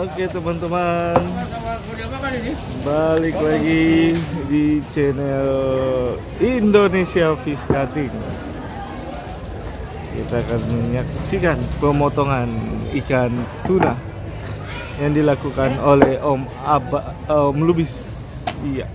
Oke teman-teman, balik lagi di channel Indonesia Fish Cutting. Kita akan menyaksikan pemotongan ikan tuna yang dilakukan oleh Om Lubis. Iya.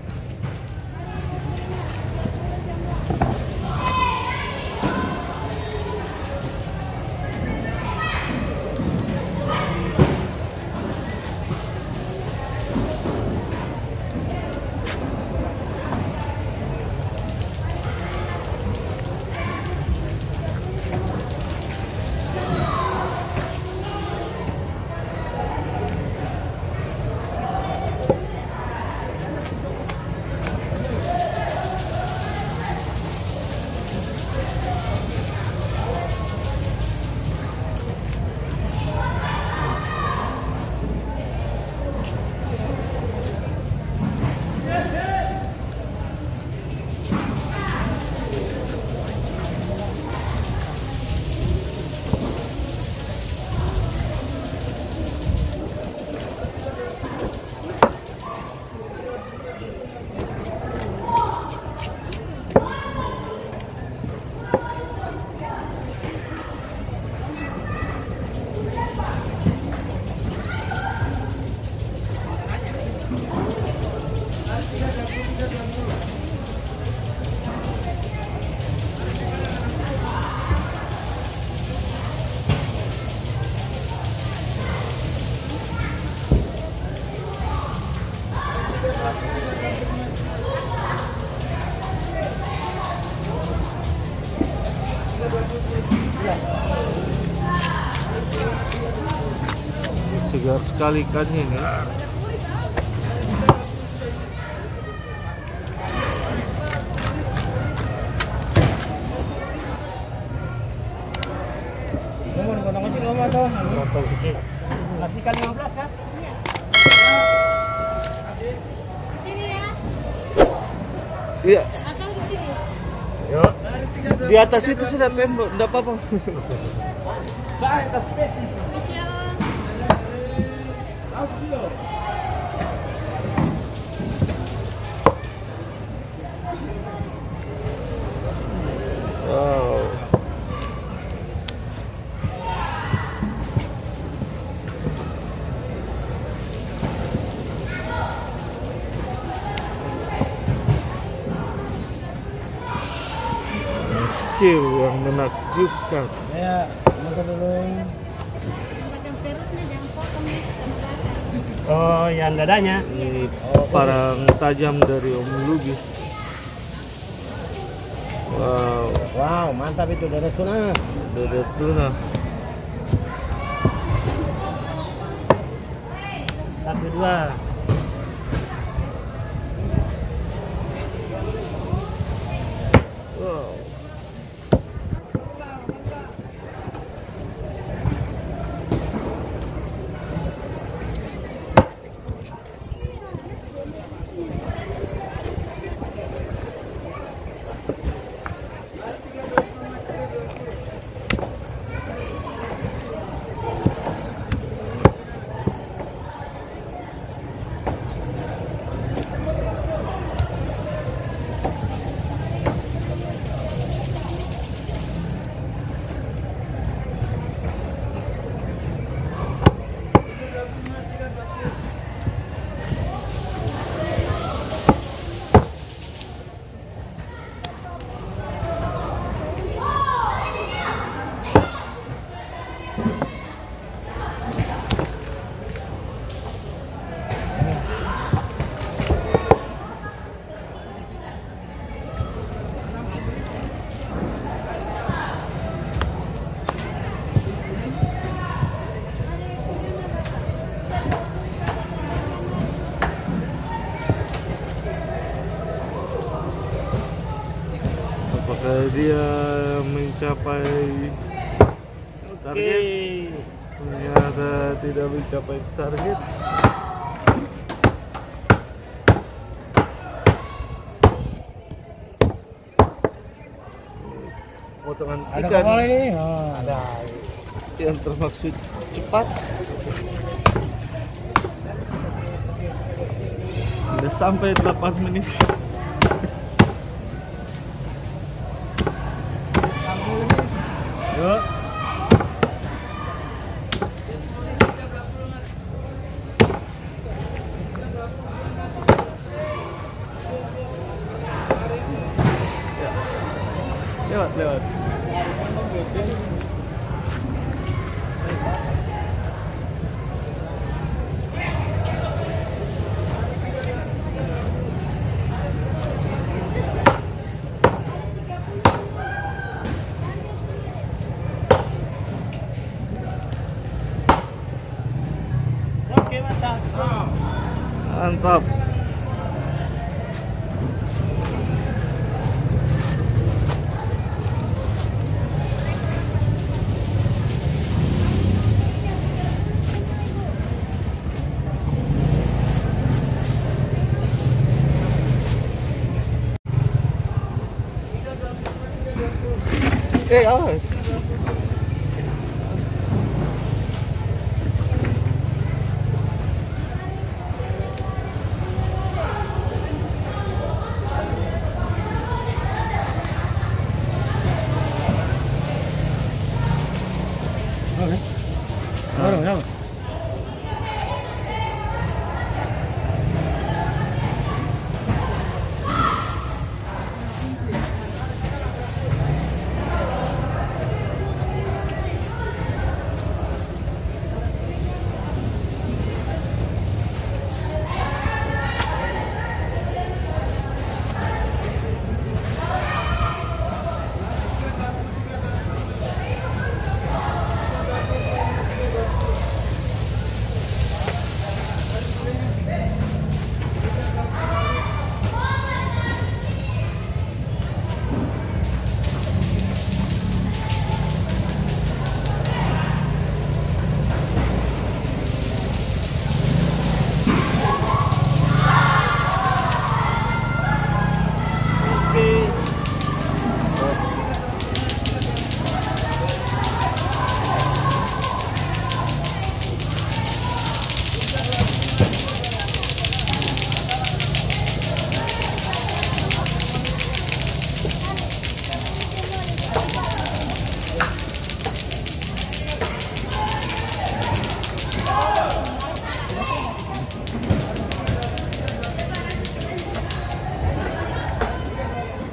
Segar sekali ikannya ini. Potong kecil lama tuh. Potong kecil. Kasih kali 15 kan? Sini ya. Iya. Atau di sini? Yuk. Di atas itu sudah tembok, enggak apa-apa. Bisa. Wow. Skill yang menakjubkan. Ya, motor dulu. Macam perutnya jangan potong nih. Oh, yang dadanya. Ini parang tajam dari Om Lubis. Wow, Wow, mantap itu dari tuna. ada tuna. 1 2. Wow. Apakah dia mencapai target? Ternyata tidak mencapai target. Potongan Ada ikan kapal ini? Oh, ada. yang termaksud cepat. Udah sampai 8 menit. Yuk. Lewat. Oke, mantap. Mantap. Awas. Oke. Dorong.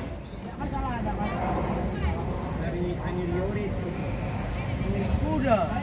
Udah.